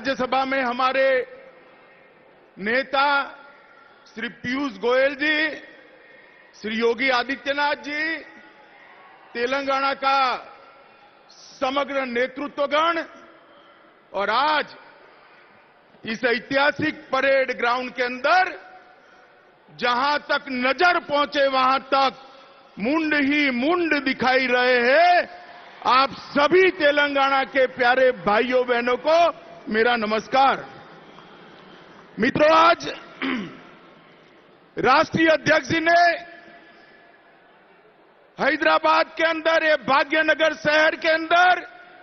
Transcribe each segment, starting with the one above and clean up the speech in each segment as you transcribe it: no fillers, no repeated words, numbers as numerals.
राज्यसभा में हमारे नेता श्री पीयूष गोयल जी, श्री योगी आदित्यनाथ जी, तेलंगाना का समग्र नेतृत्वगण और आज इस ऐतिहासिक परेड ग्राउंड के अंदर जहां तक नजर पहुंचे वहां तक मुंड ही मुंड दिखाई रहे हैं। आप सभी तेलंगाना के प्यारे भाइयों बहनों को मेरा नमस्कार। मित्रों, आज राष्ट्रीय अध्यक्ष जी ने हैदराबाद के अंदर, ये भाग्यनगर शहर के अंदर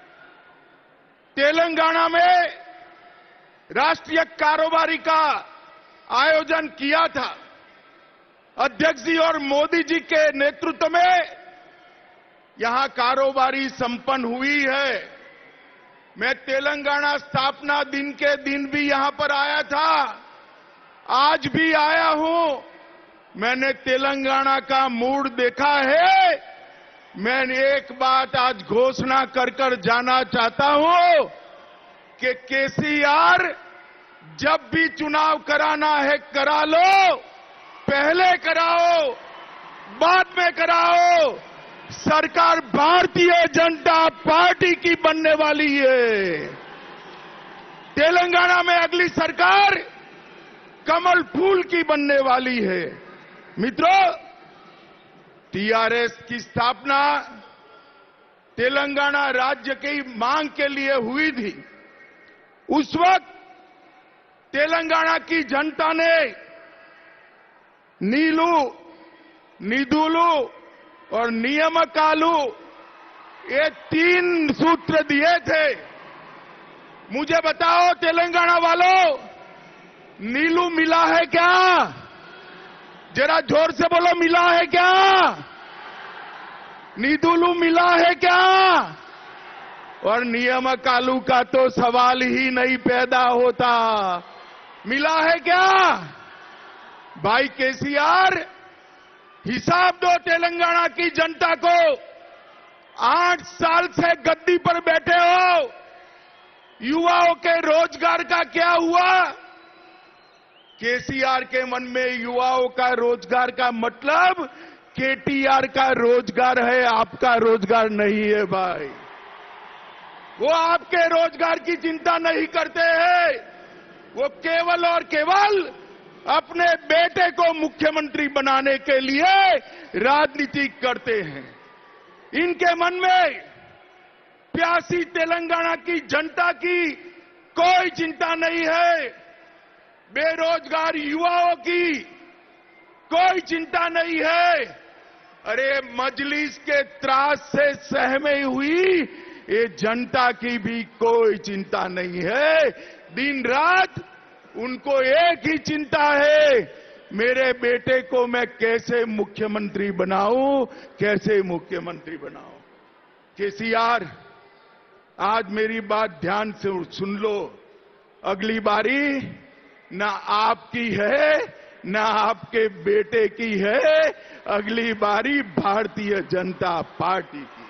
तेलंगाना में राष्ट्रीय कारोबारी का आयोजन किया था। अध्यक्ष जी और मोदी जी के नेतृत्व में यहां कारोबारी संपन्न हुई है। मैं तेलंगाना स्थापना दिन के दिन भी यहां पर आया था, आज भी आया हूं। मैंने तेलंगाना का मूड देखा है। मैं एक बात आज घोषणा कर जाना चाहता हूं कि केसीआर जब भी चुनाव कराना है करा लो, पहले कराओ बाद में कराओ, सरकार भारतीय जनता पार्टी की बनने वाली है। तेलंगाना में अगली सरकार कमल फूल की बनने वाली है। मित्रों, टीआरएस की स्थापना तेलंगाना राज्य की मांग के लिए हुई थी। उस वक्त तेलंगाना की जनता ने नीलू, निधुलू और नियमकालू, ये 3 सूत्र दिए थे। मुझे बताओ तेलंगाना वालों, नीलू मिला है क्या? जरा जोर से बोलो, मिला है क्या? निधुलू मिला है क्या? और नियमकालू का तो सवाल ही नहीं पैदा होता। मिला है क्या? भाई केसीआर, हिसाब दो तेलंगाना की जनता को। 8 साल से गद्दी पर बैठे हो, युवाओं के रोजगार का क्या हुआ? केसीआर के मन में युवाओं का रोजगार का मतलब केटीआर का रोजगार है, आपका रोजगार नहीं है भाई। वो आपके रोजगार की चिंता नहीं करते हैं। वो केवल और केवल अपने बेटे को मुख्यमंत्री बनाने के लिए राजनीति करते हैं। इनके मन में प्यासी तेलंगाना की जनता की कोई चिंता नहीं है। बेरोजगार युवाओं की कोई चिंता नहीं है। अरे मजलिस के त्रास से सहमे हुई ये जनता की भी कोई चिंता नहीं है। दिन रात उनको एक ही चिंता है, मेरे बेटे को मैं कैसे मुख्यमंत्री बनाऊं, कैसे मुख्यमंत्री बनाऊं। केसीआर, आज मेरी बात ध्यान से सुन लो। अगली बारी ना आपकी है ना आपके बेटे की है, अगली बारी भारतीय जनता पार्टी की।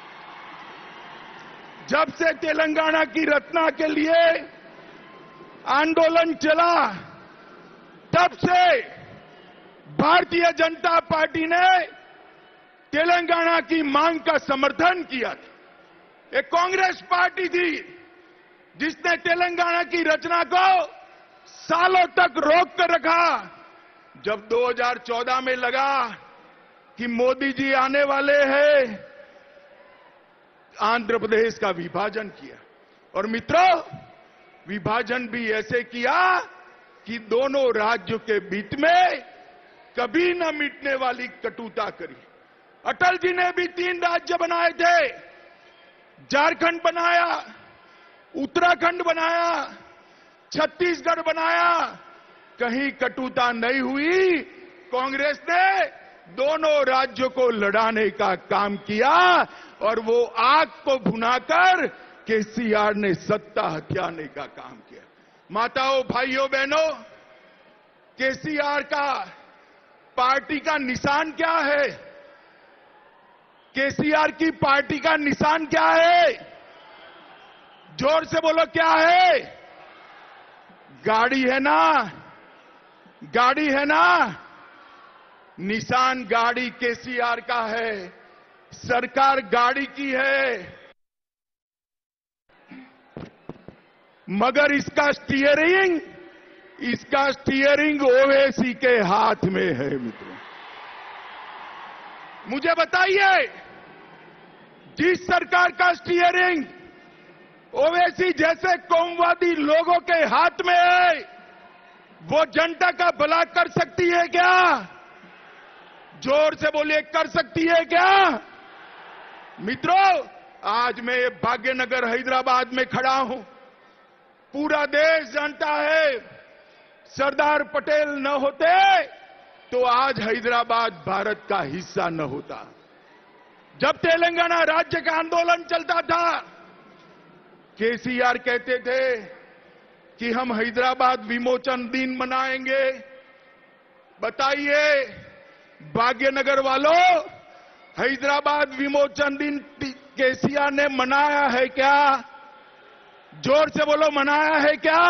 जब से तेलंगाना की रचना के लिए आंदोलन चला, तब से भारतीय जनता पार्टी ने तेलंगाना की मांग का समर्थन किया था। एक कांग्रेस पार्टी थी जिसने तेलंगाना की रचना को सालों तक रोक कर रखा। जब 2014 में लगा कि मोदी जी आने वाले हैं, आंध्र प्रदेश का विभाजन किया। और मित्रों, विभाजन भी ऐसे किया कि दोनों राज्यों के बीच में कभी न मिटने वाली कटुता करी। अटल जी ने भी 3 राज्य बनाए थे, झारखंड बनाया, उत्तराखंड बनाया, छत्तीसगढ़ बनाया, कहीं कटुता नहीं हुई। कांग्रेस ने दोनों राज्यों को लड़ाने का काम किया और वो आग को भुनाकर केसीआर ने सत्ता हथियाने का काम किया। माताओं, भाइयों, बहनों, केसीआर का पार्टी का निशान क्या है? केसीआर की पार्टी का निशान क्या है? जोर से बोलो, क्या है? गाड़ी है ना, गाड़ी है ना, निशान गाड़ी केसीआर का है, सरकार गाड़ी की है, मगर इसका स्टीयरिंग ओवैसी के हाथ में है। मित्रों, मुझे बताइए, जिस सरकार का स्टीयरिंग ओवैसी जैसे कौमवादी लोगों के हाथ में है, वो जनता का भला कर सकती है क्या? जोर से बोलिए, कर सकती है क्या? मित्रों, आज मैं भाग्यनगर हैदराबाद में खड़ा हूं। पूरा देश जानता है, सरदार पटेल न होते तो आज हैदराबाद भारत का हिस्सा न होता। जब तेलंगाना राज्य का आंदोलन चलता था, केसीआर कहते थे कि हम हैदराबाद विमोचन दिन मनाएंगे। बताइए भाग्यनगर वालों, हैदराबाद विमोचन दिन केसीआर ने मनाया है क्या? जोर से बोलो, मनाया है क्या?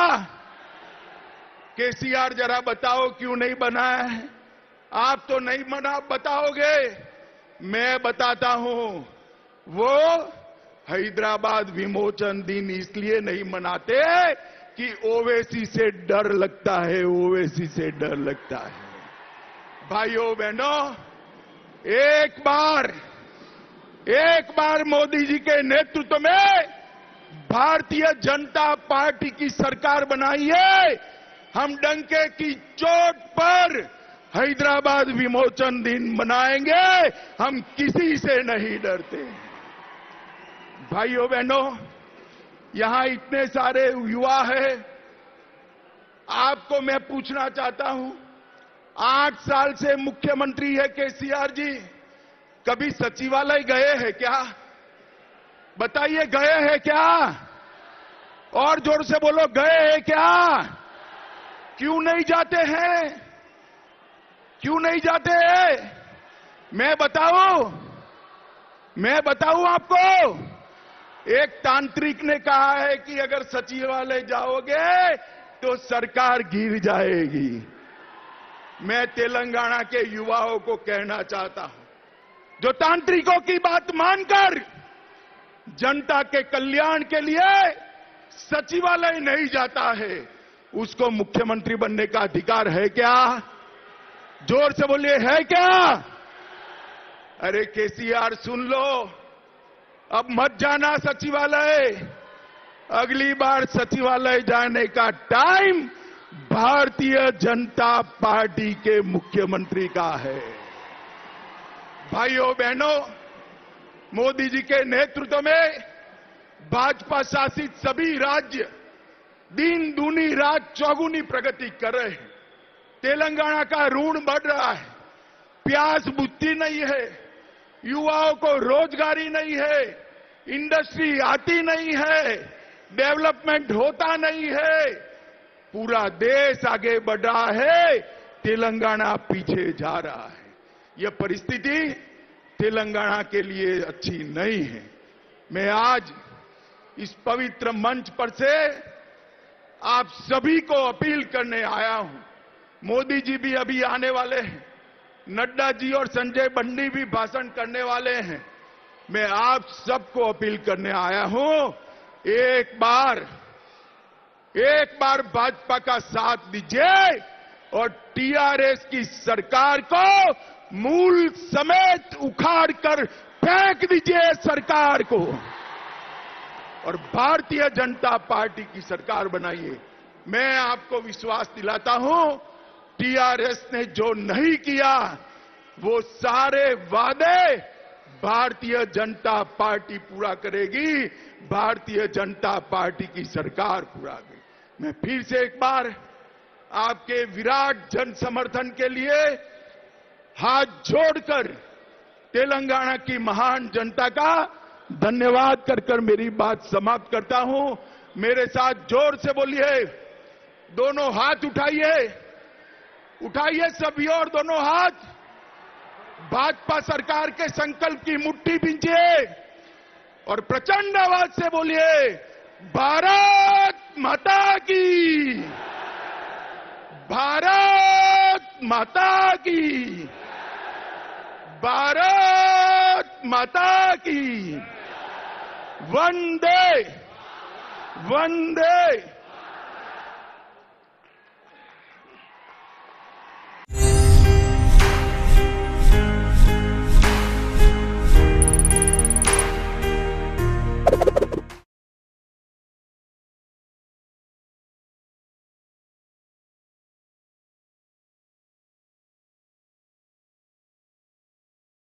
केसीआर जरा बताओ क्यों नहीं बनाया है? आप तो नहीं बताओगे, मैं बताता हूं। वो हैदराबाद विमोचन दिन इसलिए नहीं मनाते कि ओवैसी से डर लगता है, ओवैसी से डर लगता है। भाइयों बहनों, एक बार मोदी जी के नेतृत्व में भारतीय जनता पार्टी की सरकार बनाइए, हम डंके की चोट पर हैदराबाद विमोचन दिन मनाएंगे। हम किसी से नहीं डरते। भाइयों बहनों, यहां इतने सारे युवा हैं, आपको मैं पूछना चाहता हूं, 8 साल से मुख्यमंत्री है केसीआर जी, कभी सचिवालय गए हैं क्या? बताइए, गए हैं क्या? और जोर से बोलो, गए हैं क्या? क्यों नहीं जाते हैं? क्यों नहीं जाते हैं? मैं बताऊं आपको? एक तांत्रिक ने कहा है कि अगर सचिवालय जाओगे तो सरकार गिर जाएगी। मैं तेलंगाना के युवाओं को कहना चाहता हूं, जो तांत्रिकों की बात मानकर जनता के कल्याण के लिए सचिवालय नहीं जाता है, उसको मुख्यमंत्री बनने का अधिकार है क्या? जोर से बोलिए, है क्या? अरे केसीआर, सुन लो, अब मत जाना सचिवालय। अगली बार सचिवालय जाने का टाइम भारतीय जनता पार्टी के मुख्यमंत्री का है। भाइयों बहनों, मोदी जी के नेतृत्व में भाजपा शासित सभी राज्य दिन दूनी रात चौगुनी प्रगति कर रहे हैं। तेलंगाना का ऋण बढ़ रहा है, प्यास बुझती नहीं है, युवाओं को रोजगारी नहीं है, इंडस्ट्री आती नहीं है, डेवलपमेंट होता नहीं है, पूरा देश आगे बढ़ रहा है, तेलंगाना पीछे जा रहा है। यह परिस्थिति तेलंगाना के लिए अच्छी नहीं है। मैं आज इस पवित्र मंच पर से आप सभी को अपील करने आया हूं। मोदी जी भी अभी आने वाले हैं, नड्डा जी और संजय बंडी भी भाषण करने वाले हैं। मैं आप सबको अपील करने आया हूं, एक बार भाजपा का साथ दीजिए और टीआरएस की सरकार को मूल समेत उखाड़ कर फेंक दीजिए सरकार को, और भारतीय जनता पार्टी की सरकार बनाइए। मैं आपको विश्वास दिलाता हूं, टीआरएस ने जो नहीं किया वो सारे वादे भारतीय जनता पार्टी पूरा करेगी, भारतीय जनता पार्टी की सरकार पूरा करेगी। मैं फिर से एक बार आपके विराट जन समर्थन के लिए हाथ जोड़कर तेलंगाना की महान जनता का धन्यवाद कर मेरी बात समाप्त करता हूं। मेरे साथ जोर से बोलिए, दोनों हाथ उठाइए, उठाइए सभी और दोनों हाथ, भाजपा सरकार के संकल्प की मुट्ठी भींचिए और प्रचंड आवाज से बोलिए, भारत माता की। भारत माता की, भारत माता की, वंदे वंदे